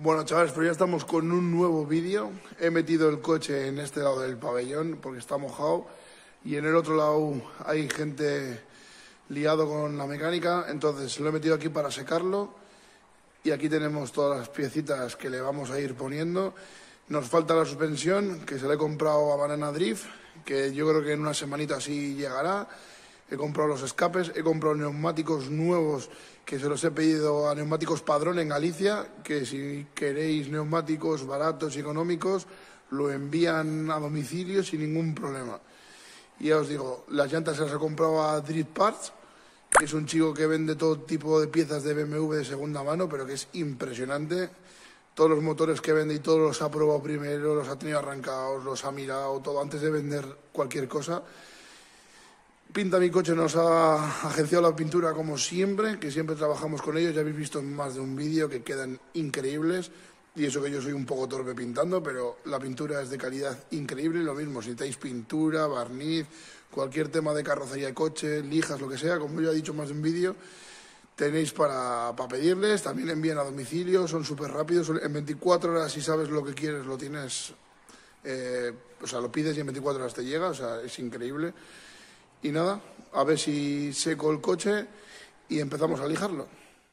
Bueno, chavales, pues ya estamos con un nuevo vídeo. He metido el coche en este lado del pabellón porque está mojado y en el otro lado hay gente liado con la mecánica, entonces lo he metido aquí para secarlo y aquí tenemos todas las piecitas que le vamos a ir poniendo. Nos falta la suspensión, que se la he comprado a Banana Drift, que yo creo que en una semanita así llegará. He comprado los escapes, he comprado neumáticos nuevos que se los he pedido a Neumáticos Padrón en Galicia, que si queréis neumáticos baratos y económicos lo envían a domicilio sin ningún problema. Y ya os digo, las llantas se las he comprado a Drift Parts, que es un chico que vende todo tipo de piezas de BMW de segunda mano, pero que es impresionante. Todos los motores que vende y todos los ha probado primero, los ha tenido arrancados, los ha mirado, todo antes de vender cualquier cosa. Pinta mi coche, nos ha agenciado la pintura como siempre, que siempre trabajamos con ellos. Ya habéis visto en más de un vídeo que quedan increíbles. Y eso que yo soy un poco torpe pintando, pero la pintura es de calidad increíble. Lo mismo, si necesitáis pintura, barniz, cualquier tema de carrocería de coche, lijas, lo que sea, como yo he dicho en más de un vídeo, tenéis para pedirles. También envían a domicilio, son súper rápidos. En 24 horas, si sabes lo que quieres, lo tienes, o sea, lo pides y en 24 horas te llega, o sea, es increíble. Y nada, a ver si seco el coche y empezamos a lijarlo.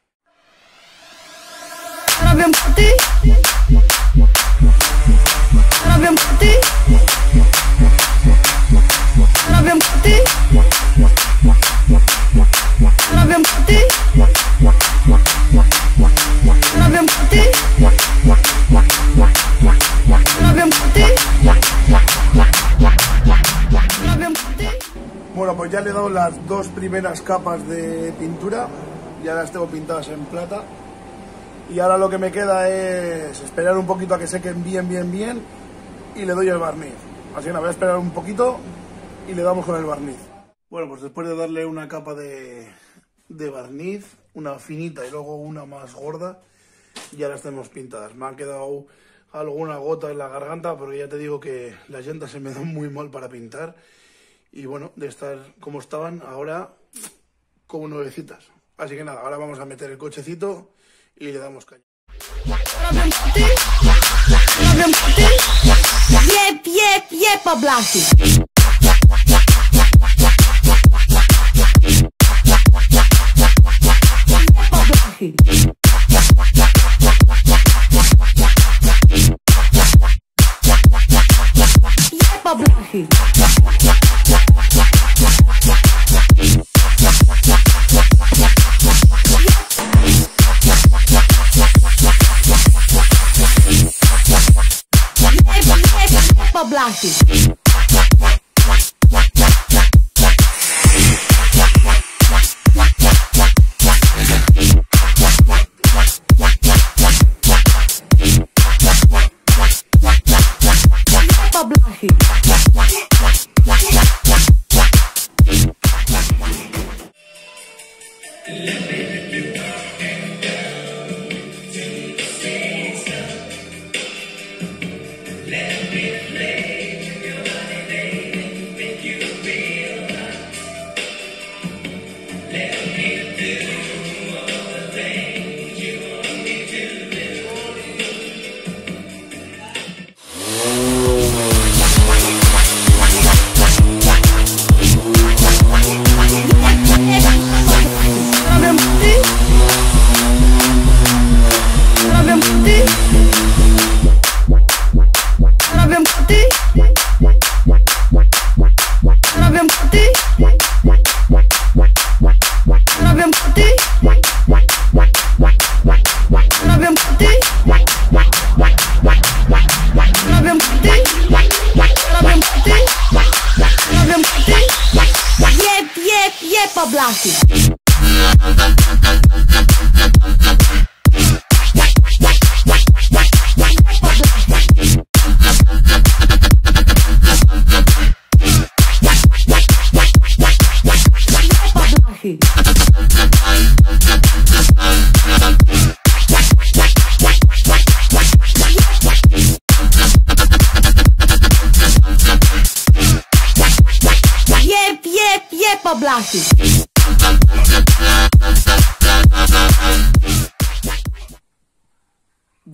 Bueno, pues ya le he dado las dos primeras capas de pintura, ya las tengo pintadas en plata y ahora lo que me queda es esperar un poquito a que sequen bien y le doy el barniz. Así que nada, voy a esperar un poquito y le damos con el barniz. Bueno, pues después de darle una capa de barniz, una finita y luego una más gorda, ya las tenemos pintadas. Me han quedado alguna gota en la garganta porque ya te digo que las llantas se me dan muy mal para pintar. Y bueno, de estar como estaban, ahora como nuevecitas. Así que nada, ahora vamos a meter el cochecito y le damos caña. Poblaci.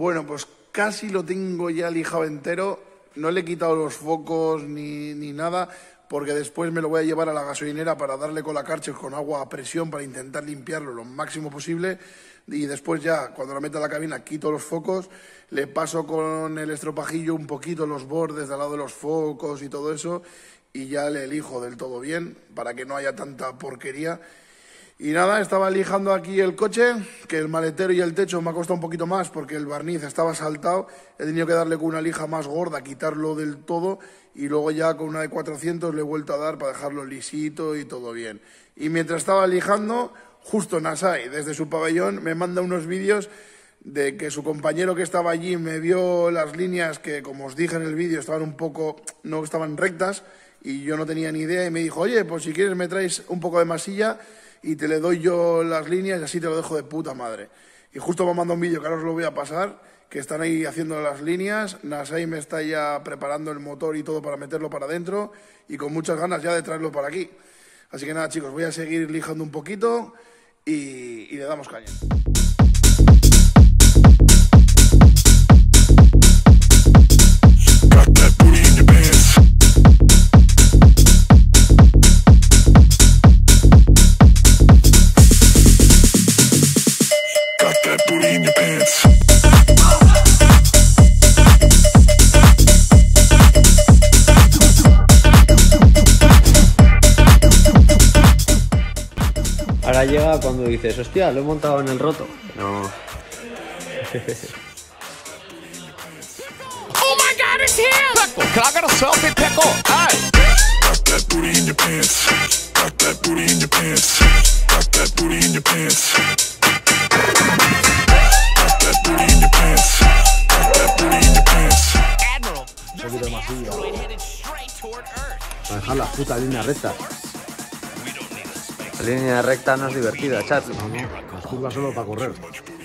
Bueno, pues casi lo tengo ya lijado entero. No le he quitado los focos ni nada, porque después me lo voy a llevar a la gasolinera para darle con la Karcher con agua a presión para intentar limpiarlo lo máximo posible. Y después ya, cuando lo meta a la cabina, quito los focos, le paso con el estropajillo un poquito los bordes de al lado de los focos y todo eso, y ya le lijo del todo bien para que no haya tanta porquería. Y nada, estaba lijando aquí el coche, que el maletero y el techo me ha costado un poquito más porque el barniz estaba saltado. He tenido que darle con una lija más gorda, quitarlo del todo, y luego ya con una de 400 le he vuelto a dar para dejarlo lisito y todo bien. Y mientras estaba lijando, justo Nasai, desde su pabellón, me manda unos vídeos de que su compañero que estaba allí me vio las líneas que, como os dije en el vídeo, estaban un poco, no estaban rectas, y yo no tenía ni idea, y me dijo, oye, pues si quieres me traes un poco de masilla y te le doy yo las líneas y así te lo dejo de puta madre. Y justo me manda un vídeo que ahora os lo voy a pasar, que están ahí haciendo las líneas. Nasai me está ya preparando el motor y todo para meterlo para adentro, y con muchas ganas ya de traerlo para aquí. Así que nada, chicos, voy a seguir lijando un poquito y le damos caña. Ahora llega cuando dices, hostia, lo he montado en el roto. No. Oh my God, it's him! Peckle, can I get a selfie, Peckle? Hey! Got that booty in your pants. Got that booty in your pants. Got that booty in your pants. Got that booty in your pants. Got that booty in your pants. Admiral, there's an asteroid headed straight toward Earth. Para dejar la puta línea recta. La línea recta no es divertida, chat. No, no, las curvas solo para correr.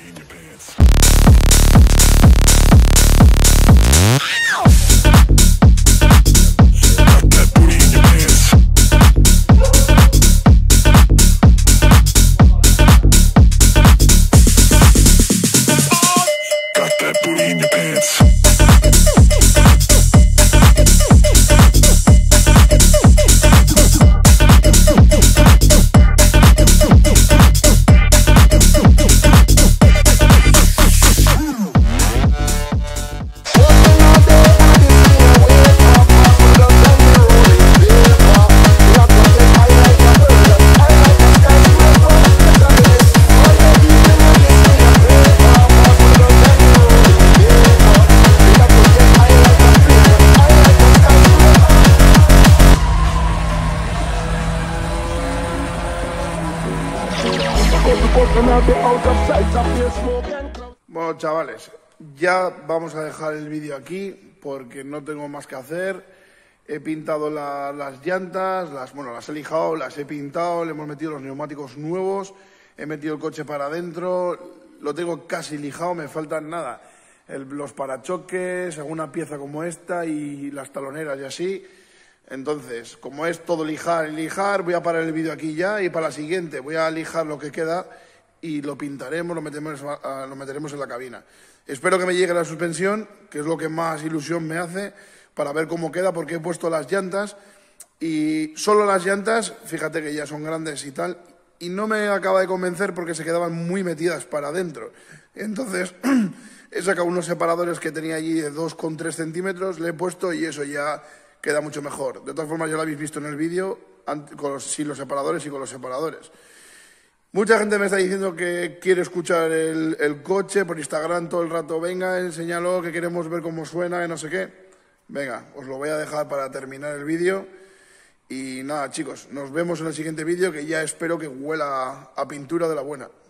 Bueno, chavales, ya vamos a dejar el vídeo aquí porque no tengo más que hacer. He pintado las llantas, las he lijado, las he pintado, le hemos metido los neumáticos nuevos, he metido el coche para adentro, lo tengo casi lijado, me faltan nada. Los parachoques, alguna pieza como esta y las taloneras y así. Entonces, como es todo lijar y lijar, voy a parar el vídeo aquí ya, y para la siguiente voy a lijar lo que queda y lo pintaremos, lo meteremos en la cabina. Espero que me llegue la suspensión, que es lo que más ilusión me hace, para ver cómo queda, porque he puesto las llantas y solo las llantas, fíjate que ya son grandes y tal, y no me acaba de convencer porque se quedaban muy metidas para adentro. Entonces he sacado unos separadores que tenía allí de 2,3 centímetros, le he puesto y eso ya queda mucho mejor. De todas formas ya lo habéis visto en el vídeo, sin los separadores y con los separadores. Mucha gente me está diciendo que quiere escuchar el coche por Instagram todo el rato. Venga, enséñalo, que queremos ver cómo suena, y no sé qué. Venga, os lo voy a dejar para terminar el vídeo. Y nada, chicos, nos vemos en el siguiente vídeo, que ya espero que huela a pintura de la buena.